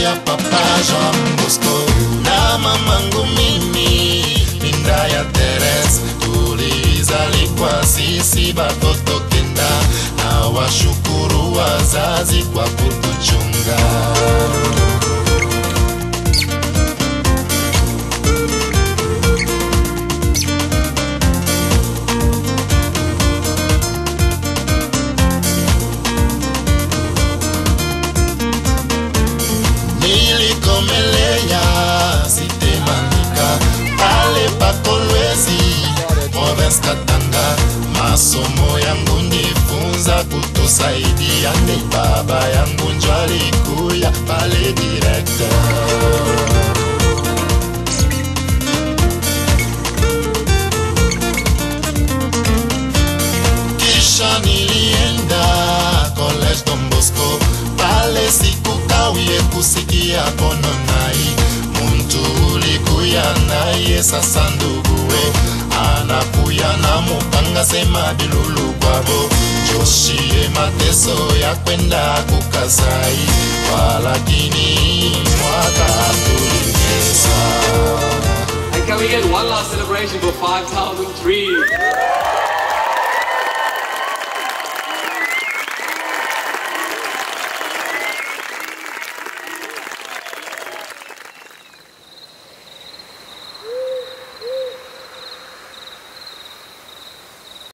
ya Papa Jean Bosco na mamangu mimi Minda ya Teres. Tulizaliwa sisi batoto kenda, na washukuru wazazi kwa kutuchunga. Nilikomelea Sitemanika pale Pakolwezi Province Katanga. Masomo yangu nifunza kutusaidia, ni baba yangu njo alikuya pale director. Kisha nilienda College Don Bosco, pale sikukawie kusikia kono nai. Muntu ulikuya naye sasa nduguwe, anakuya na mupanga sema bilulu kwabo. Joshie mateso ya kwenda kukasai, walakini mwaka tulingesa. And can we get one last celebration for 5,000 trees?